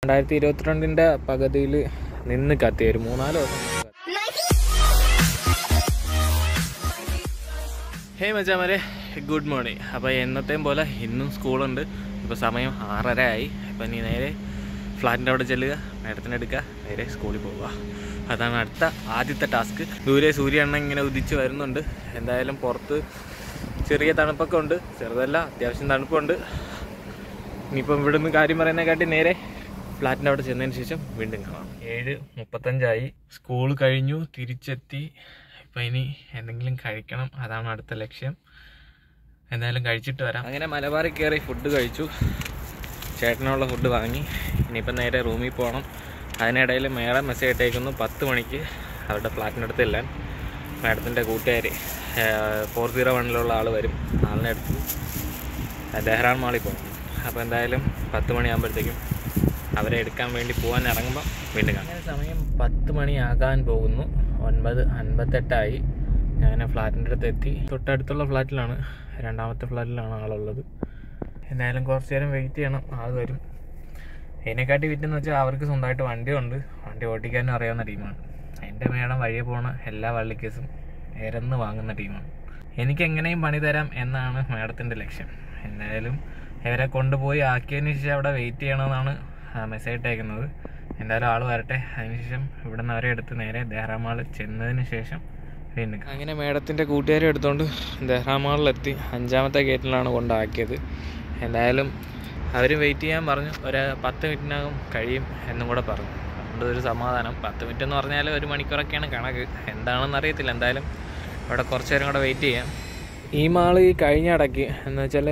2022 പകുതിയിൽ നിന്ന് കത്തി ഒരു 3-4 ദിവസം. ഹേ മച്ചാമാരെ, ഗുഡ് മോർണിംഗ്. അപ്പോൾ എന്നത്തെയും പോലെ ഇന്നും സ്കൂളുണ്ട്. ഇപ്പോൾ സമയം 6:30 ആയി. അപ്പോൾ നീ നേരെ ഫ്ലാറ്റിൻ്റെ അവിടെ ചെല്ലുക, മേഡത്തിനെടുക്കുക, നേരെ സ്കൂളിൽ പോവുക. അതാണ് അടുത്ത ആദ്യത്തെ ടാസ്ക്. ദൂരെ സൂര്യണ്ണ ഇങ്ങനെ ഉദിച്ച് വരുന്നുണ്ട്. എന്തായാലും പുറത്ത് ചെറിയ തണുപ്പൊക്കെ ഉണ്ട്, ചെറുതല്ല, അത്യാവശ്യം തണുപ്പുണ്ട്. ഇനിയിപ്പം ഇവിടെ നിന്ന് കാര്യം പറയുന്നതിനെക്കാട്ടി നേരെ ഫ്ലാറ്റിൻ്റെ അവിടെ ചെന്നതിന് ശേഷം വീണ്ടും കാണാം. 7:35 സ്കൂൾ കഴിഞ്ഞു, തിരിച്ചെത്തി. ഇപ്പം ഇനി എന്തെങ്കിലും കഴിക്കണം, അതാണ് അടുത്ത ലക്ഷ്യം. എന്തായാലും കഴിച്ചിട്ട് വരാം. അങ്ങനെ മലബാറിൽ കയറി ഫുഡ് കഴിച്ചു, ചേട്ടനുള്ള ഫുഡ് വാങ്ങി. ഇനിയിപ്പം നേരെ റൂമിൽ പോകണം. അതിനിടയിൽ മേഡം മെസ്സേജ് ഇട്ടേക്കുന്നു 10 മണിക്ക് അവരുടെ ഫ്ലാറ്റിനടുത്ത് എല്ലാം മേഡത്തിൻ്റെ കൂട്ടുകാർ 401 ആൾ വരും. ആളിനെ അടുത്ത് ദെഹ്റാൻ മാളിൽ പോകണം. അപ്പോൾ എന്തായാലും 10 മണിയാകുമ്പോഴത്തേക്കും അവരെ എടുക്കാൻ വേണ്ടി പോകാൻ ഇറങ്ങുമ്പോൾ വീണ്ടും കാണാം. അങ്ങനെ സമയം 10 മണിയാകാൻ പോകുന്നു. 9:58 ഞാൻ ഫ്ലാറ്റിൻ്റെ അടുത്ത് എത്തി. തൊട്ടടുത്തുള്ള ഫ്ലാറ്റിലാണ്, 2ാമത്തെ ഫ്ലാറ്റിലാണ് ആളുള്ളത്. എന്തായാലും കുറച്ച് നേരം വെയിറ്റ് ചെയ്യണം, ആൾ വരും. അതിനെക്കാട്ടി വിറ്റെന്ന് വെച്ചാൽ അവർക്ക് സ്വന്തമായിട്ട് വണ്ടിയുണ്ട്, വണ്ടി ഓടിക്കാനും അറിയാവുന്ന ടീമാണ്. എൻ്റെ മേഡം വഴിയെ പോണ എല്ലാ വള്ളിക്കേസും ഇരന്ന് വാങ്ങുന്ന ടീമാണ്. എനിക്ക് എങ്ങനെയും പണി തരാം എന്നാണ് മേഡത്തിൻ്റെ ലക്ഷ്യം. എന്തായാലും ഇവരെ കൊണ്ടുപോയി ആക്കിയതിന് ശേഷം അവിടെ വെയിറ്റ് ചെയ്യണമെന്നാണ് മെസ്സേജ് ഇട്ടേക്കുന്നത്. എന്തായാലും ആൾ വരട്ടെ, അതിനുശേഷം ഇവിടെ നിന്ന് അവരെ എടുത്ത് നേരെ ദെഹ്റാൻ മാൾ ചെന്നതിന് ശേഷം വീണ്ടും. അങ്ങനെ മേഡത്തിൻ്റെ കൂട്ടുകാരെ എടുത്തുകൊണ്ട് ദെഹ്റാൻ മാളിലെത്തി. 5ാമത്തെ ഗേറ്റിലാണ് കൊണ്ടാക്കിയത്. എന്തായാലും അവർ വെയിറ്റ് ചെയ്യാൻ പറഞ്ഞു. ഒരു 10 മിനിറ്റിനകം കഴിയും എന്നും കൂടെ പറഞ്ഞു. അതുകൊണ്ട് ഒരു സമാധാനം. 10 മിനിറ്റ് എന്ന് പറഞ്ഞാൽ 1 മണിക്കൂറൊക്കെയാണ് കണക്ക്, എന്താണെന്ന് അറിയത്തില്ല. എന്തായാലും അവിടെ കുറച്ച് നേരം കൂടെ വെയിറ്റ് ചെയ്യാം. ഈ മാള് ഈ കഴിഞ്ഞ ഇടയ്ക്ക് എന്ന് വെച്ചാൽ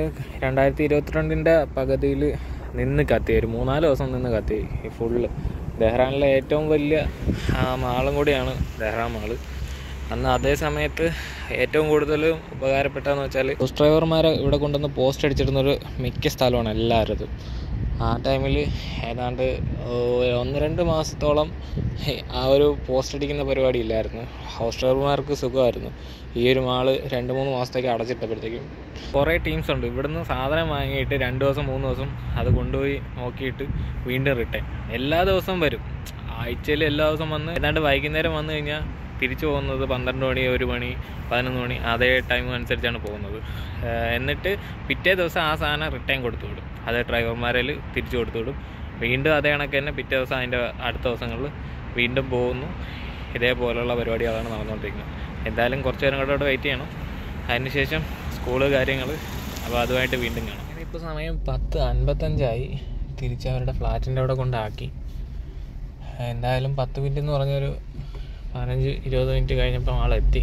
2022 പകുതിയിൽ നിന്ന് കത്തി, ഒരു 3-4 ദിവസം നിന്ന് കത്തി. ഈ ഫുള്ള് ദെഹ്റാനിലെ ഏറ്റവും വലിയ മാളും കൂടിയാണ് ദെഹ്റാൻ മാള്. അന്ന് അതേ സമയത്ത് ഏറ്റവും കൂടുതൽ ഉപകാരപ്പെട്ടതെന്ന് വെച്ചാൽ ബസ് ഡ്രൈവർമാരെ ഇവിടെ കൊണ്ടുവന്ന് പോസ്റ്റ് അടിച്ചിടുന്നൊരു മിക്ക സ്ഥലമാണ് എല്ലാവരും. ആ ടൈമിൽ ഏതാണ്ട് 1-2 മാസത്തോളം ആ ഒരു പോസ്റ്റ് അടിക്കുന്ന പരിപാടി ഇല്ലായിരുന്നു. ഹൗസ് ഡ്രൈവർമാർക്ക് സുഖമായിരുന്നു. ഈ ഒരു മാള് 2-3 മാസത്തേക്ക് അടച്ചിട്ടപ്പോഴത്തേക്കും കുറേ ടീംസ് ഉണ്ട്. ഇവിടുന്ന് സാധനം വാങ്ങിയിട്ട് 2 ദിവസം 3 ദിവസം അത് കൊണ്ടുപോയി നോക്കിയിട്ട് വീണ്ടും റിട്ടേൺ. എല്ലാ ദിവസവും വരും, ആഴ്ചയിൽ എല്ലാ ദിവസം വന്ന് ഏതാണ്ട് വൈകുന്നേരം വന്നു കഴിഞ്ഞാൽ തിരിച്ചു പോകുന്നത് 12 മണി, 1 മണി, 11 മണി, അതേ ടൈം അനുസരിച്ചാണ് പോകുന്നത്. എന്നിട്ട് പിറ്റേ ദിവസം ആ സാധനം റിട്ടേൺ കൊടുത്തു വിടും. അതേ ഡ്രൈവർമാരിൽ തിരിച്ചു കൊടുത്തു വിടും. വീണ്ടും അതേ കണക്ക് തന്നെ പിറ്റേ ദിവസം അതിൻ്റെ അടുത്ത ദിവസങ്ങളിൽ വീണ്ടും പോകുന്നു. ഇതേപോലെയുള്ള പരിപാടികളാണ് നടന്നുകൊണ്ടിരിക്കുന്നത്. എന്തായാലും കുറച്ച് നേരം കൂടെ അവിടെ വെയിറ്റ് ചെയ്യണം. അതിനുശേഷം സ്കൂള് കാര്യങ്ങൾ, അപ്പോൾ അതുമായിട്ട് വീണ്ടും കാണാം. ഇപ്പോൾ സമയം 10:55 തിരിച്ച് അവരുടെ ഫ്ലാറ്റിൻ്റെ അവിടെ കൊണ്ടാക്കി. എന്തായാലും 10 മിനിറ്റ് എന്ന് പറഞ്ഞൊരു 15-20 മിനിറ്റ് കഴിഞ്ഞപ്പോൾ ആളെത്തി.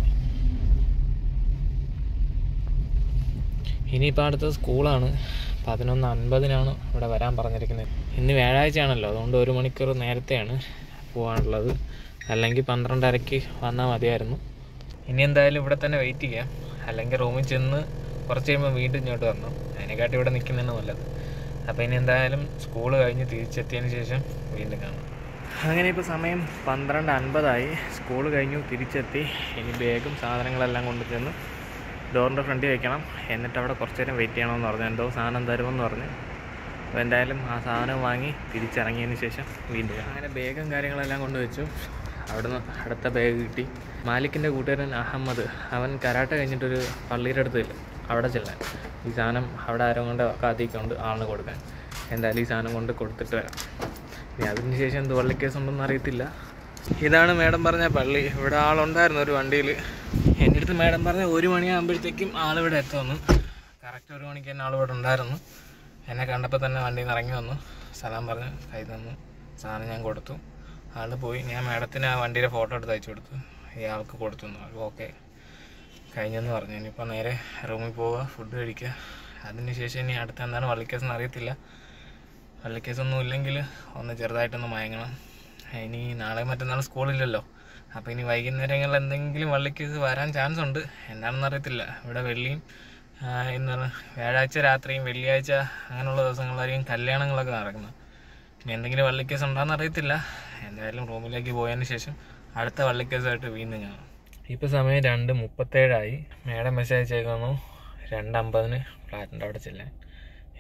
ഇനിയിപ്പോൾ അടുത്തത് സ്കൂളാണ്. 11:50 ഇവിടെ വരാൻ പറഞ്ഞിരിക്കുന്നത്. ഇന്ന് വ്യാഴാഴ്ചയാണല്ലോ, അതുകൊണ്ട് 1 മണിക്കൂർ നേരത്തെയാണ് പോകാനുള്ളത്. അല്ലെങ്കിൽ 12:30 വന്നാൽ മതിയായിരുന്നു. ഇനി എന്തായാലും ഇവിടെ തന്നെ വെയിറ്റ് ചെയ്യാം, അല്ലെങ്കിൽ റൂമിൽ ചെന്ന് കുറച്ച് കഴിയുമ്പോൾ വീണ്ടും ഇങ്ങോട്ട് വരണം. അതിനെക്കാട്ടി ഇവിടെ നിൽക്കുന്നതാണ് നല്ലത്. അപ്പോൾ ഇനി എന്തായാലും സ്കൂൾ കഴിഞ്ഞ് തിരിച്ചെത്തിയതിന് ശേഷം വീണ്ടും കാണാം. അങ്ങനെ ഇപ്പോൾ സമയം 12:50 സ്കൂൾ കഴിഞ്ഞു, തിരിച്ചെത്തി. ഇനി ബാഗും സാധനങ്ങളെല്ലാം കൊണ്ട് ചെന്ന് ഡോറിൻ്റെ ഫ്രണ്ടിൽ വയ്ക്കണം. എന്നിട്ട് അവിടെ കുറച്ച് നേരം വെയിറ്റ് ചെയ്യണമെന്ന് പറഞ്ഞു. എന്തോ സാധനം തരുമെന്ന് പറഞ്ഞു. അപ്പോൾ എന്തായാലും ആ സാധനം വാങ്ങി തിരിച്ചിറങ്ങിയതിന് ശേഷം വീണ്ടും. അങ്ങനെ ബാഗും കാര്യങ്ങളെല്ലാം കൊണ്ട് വെച്ചു. അവിടുന്ന് അടുത്ത ബാഗ് കിട്ടി. മാലിക്കിൻ്റെ കൂട്ടുകാരൻ അഹമ്മദ്, അവൻ കരാട്ടെ കഴിഞ്ഞിട്ടൊരു പള്ളിയുടെ അടുത്ത് അവിടെ ചെല്ലാൻ. ഈ സാധനം അവിടെ ആരോ കൊണ്ട് കാത്തിക്കൊണ്ട് ആളിന് കൊടുക്കാൻ. എന്തായാലും ഈ സാധനം കൊണ്ട് കൊടുത്തിട്ട് വരാം. ഇനി അതിന് ശേഷം എന്ത് വള്ളിക്കേസുണ്ടെന്ന് അറിയത്തില്ല. ഇതാണ് മേഡം പറഞ്ഞ പള്ളി. ഇവിടെ ആളുണ്ടായിരുന്നു ഒരു വണ്ടിയിൽ. എൻ്റെ അടുത്ത് മേഡം പറഞ്ഞ 1 മണിയാകുമ്പോഴത്തേക്കും ആളിവിടെ എത്തുമെന്ന്. കറക്റ്റ് 1 മണിക്ക് തന്നെ ആളിവിടെ ഉണ്ടായിരുന്നു. എന്നെ കണ്ടപ്പോൾ തന്നെ വണ്ടിയിൽ നിന്ന് ഇറങ്ങി വന്നു, സലാം പറഞ്ഞ് കൈ തന്നു, സാധനം ഞാൻ കൊടുത്തു. ആൾ പോയി. ഞാൻ മേഡത്തിന് ആ വണ്ടിയുടെ ഫോട്ടോ എടുത്ത് അയച്ചു കൊടുത്തു. ഇയാൾക്ക് കൊടുത്തു. ഓക്കെ കഴിഞ്ഞെന്ന് പറഞ്ഞു. ഇനിയിപ്പോൾ നേരെ റൂമിൽ പോവുക, ഫുഡ് കഴിക്കുക. അതിന് ശേഷം ഇനി അടുത്ത എന്താണ് വള്ളിക്കേസെന്ന് അറിയത്തില്ല. വള്ളിക്കേസൊന്നും ഇല്ലെങ്കിൽ ഒന്ന് ചെറുതായിട്ടൊന്ന് മയങ്ങണം. ഇനി നാളെ മറ്റന്നാൾ സ്കൂളില്ലല്ലോ. അപ്പോൾ ഇനി വൈകുന്നേരങ്ങളിൽ എന്തെങ്കിലും വള്ളിക്കേസ് വരാൻ ചാൻസ് ഉണ്ട്, എന്താണെന്ന് അറിയത്തില്ല. ഇവിടെ വെള്ളിയും ഇന്ന് വ്യാഴാഴ്ച രാത്രിയും വെള്ളിയാഴ്ച അങ്ങനെയുള്ള ദിവസങ്ങളിലായിരിക്കും കല്യാണങ്ങളൊക്കെ നടക്കുന്നത്. ഇനി എന്തെങ്കിലും വള്ളിക്കേസ് ഉണ്ടോയെന്ന് അറിയത്തില്ല. എന്തായാലും റൂമിലേക്ക് പോയതിന് ശേഷം അടുത്ത വള്ളിക്കേസായിട്ട് വീണ്ടും കാണാം. ഇപ്പോൾ സമയം 2:37 മേഡം മെസ്സേജ് അയച്ചേക്കുന്നു 2:50 ഫ്ലാറ്റിൻ്റെ അവിടെ ചെല്ലാൻ.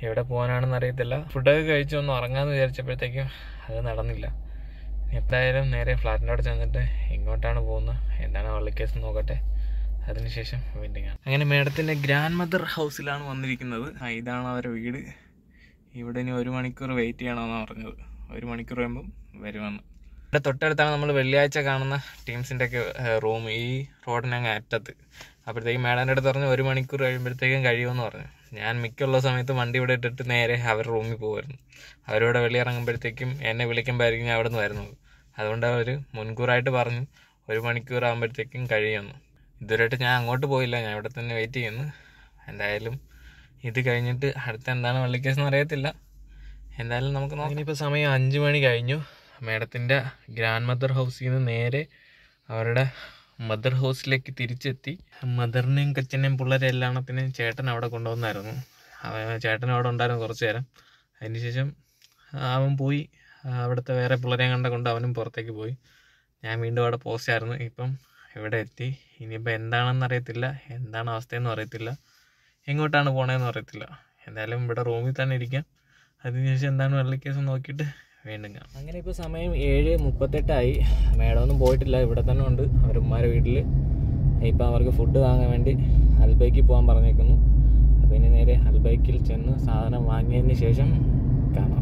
എവിടെ പോകാനാണെന്ന് അറിയത്തില്ല. ഫുഡൊക്കെ കഴിച്ചൊന്ന് ഉറങ്ങാമെന്ന് വിചാരിച്ചപ്പോഴത്തേക്കും അത് നടന്നില്ല. എന്തായാലും നേരെ ഫ്ലാറ്റിൻ്റെ അവിടെ ചെന്നിട്ട് എങ്ങോട്ടാണ് പോകുന്നത്, എന്താണ് വള്ളിക്കേസ് നോക്കട്ടെ, അതിനുശേഷം വീണ്ടും കാണാം. അങ്ങനെ മേഡത്തിൻ്റെ ഗ്രാൻഡ് മദർ ഹൗസിലാണ് വന്നിരിക്കുന്നത്. ഇതാണ് അവരുടെ വീട്. ഇവിടെ ഇനി 1 മണിക്കൂർ വെയിറ്റ് ചെയ്യണമെന്നാണ് പറഞ്ഞത്. 1 മണിക്കൂർ കഴിയുമ്പം വരുമെന്ന്. ഇവിടെ തൊട്ടടുത്താണ് നമ്മൾ വെള്ളിയാഴ്ച കാണുന്ന ടീംസിൻ്റെ ഒക്കെ റൂം, ഈ റോഡിനങ്ങ് അറ്റത്ത്. അപ്പോഴത്തേക്കും മേഡൻ്റെ അടുത്ത് പറഞ്ഞു 1 മണിക്കൂർ കഴിയുമ്പോഴത്തേക്കും കഴിയുമെന്ന് പറഞ്ഞു. ഞാൻ മിക്കുള്ള സമയത്ത് വണ്ടി ഇവിടെ ഇട്ടിട്ട് നേരെ അവരുടെ റൂമിൽ പോകുമായിരുന്നു. അവരിവിടെ വെളിയിറങ്ങുമ്പോഴത്തേക്കും എന്നെ വിളിക്കുമ്പോഴായിരിക്കും ഞാൻ അവിടെ നിന്ന് വരുന്നത്. അതുകൊണ്ട് അവർ മുൻകൂറായിട്ട് പറഞ്ഞു 1 മണിക്കൂർ ആകുമ്പോഴത്തേക്കും കഴിയുമെന്ന്. ഇതുവരെയായിട്ട് ഞാൻ അങ്ങോട്ട് പോയില്ല, ഞാൻ ഇവിടെ തന്നെ വെയിറ്റ് ചെയ്യുന്നു. എന്തായാലും ഇത് കഴിഞ്ഞിട്ട് അടുത്ത എന്താണ് വള്ളിക്കേസെന്ന് അറിയത്തില്ല. എന്തായാലും നമുക്ക് നോക്കാം. ഇനിയിപ്പോൾ സമയം 5 മണി കഴിഞ്ഞു. മേഡത്തിൻ്റെ ഗ്രാൻഡ് മദർ ഹൗസിൽ നിന്ന് നേരെ അവരുടെ മദർ ഹൗസിലേക്ക് തിരിച്ചെത്തി. മദറിനെയും കൊച്ചനെയും പിള്ളേരെ എല്ലാത്തിനെയും ചേട്ടൻ അവിടെ കൊണ്ടുവന്നായിരുന്നു. ചേട്ടൻ അവിടെ ഉണ്ടായിരുന്നു കുറച്ച് നേരം. അതിനുശേഷം അവൻ പോയി, അവിടുത്തെ വേറെ പിള്ളേരെയും കൊണ്ട് അവനും പുറത്തേക്ക് പോയി. ഞാൻ വീണ്ടും അവിടെ പോസ്റ്റായിരുന്നു. ഇപ്പം ഇവിടെ എത്തി. ഇനിയിപ്പോൾ എന്താണെന്ന് അറിയത്തില്ല, എന്താണ് അവസ്ഥയെന്നും അറിയത്തില്ല, എങ്ങോട്ടാണ് പോകണമെന്നും അറിയത്തില്ല. എന്തായാലും ഇവിടെ റൂമിൽ തന്നെ ഇരിക്കാം. അതിനുശേഷം എന്താണ് വള്ളിക്കേസ് നോക്കിയിട്ട് വീണ്ടും കാണാം. അങ്ങനെ ഇപ്പോൾ സമയം 7:38 മേഡമൊന്നും പോയിട്ടില്ല, ഇവിടെ തന്നെ ഉണ്ട് അവരുമ്മാരെ വീട്ടിൽ. ഇപ്പം അവർക്ക് ഫുഡ് വാങ്ങാൻ വേണ്ടി അൽബൈക്കിൽ പോകാൻ പറഞ്ഞേക്കുന്നു. അപ്പോൾ ഇനി നേരെ അൽബൈക്കിൽ ചെന്ന് സാധനം വാങ്ങിയതിന് ശേഷം കാണാം.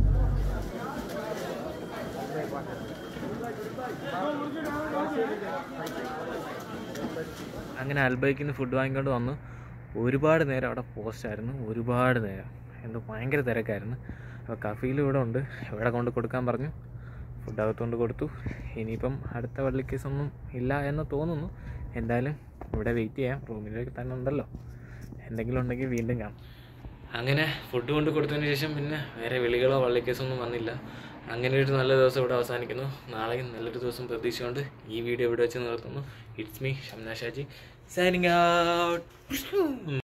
അങ്ങനെ അൽബൈക്കിൽ നിന്ന് ഫുഡ് വാങ്ങിക്കൊണ്ട് വന്നു. ഒരുപാട് നേരം അവിടെ പോസ്റ്റായിരുന്നു, ഒരുപാട് നേരം, എന്തോ ഭയങ്കര തിരക്കായിരുന്നു. അപ്പോൾ കഫീലും ഇവിടെ ഉണ്ട്, ഇവിടെ കൊണ്ട് കൊടുക്കാൻ പറഞ്ഞു. ഫുഡ് അകത്തുകൊണ്ട് കൊടുത്തു. ഇനിയിപ്പം അടുത്ത വള്ളിക്കേസൊന്നും ഇല്ല എന്ന് തോന്നുന്നു. എന്തായാലും ഇവിടെ വെയിറ്റ് ചെയ്യാം, റൂമിലേക്ക് തന്നെ ഉണ്ടല്ലോ. എന്തെങ്കിലും ഉണ്ടെങ്കിൽ വീണ്ടും കാണാം. അങ്ങനെ ഫുഡ് കൊണ്ട് കൊടുത്തതിന് ശേഷം പിന്നെ വേറെ വിളികളോ വള്ളിക്കേസൊന്നും വന്നില്ല. അങ്ങനെ ഒരു നല്ല ദിവസം ഇവിടെ അവസാനിക്കുന്നു. നാളെയും നല്ലൊരു ദിവസം പ്രതീക്ഷിച്ചുകൊണ്ട് ഈ വീഡിയോ ഇവിടെ വെച്ച് നിർത്തുന്നു. It's me Shamna Shaji signing out.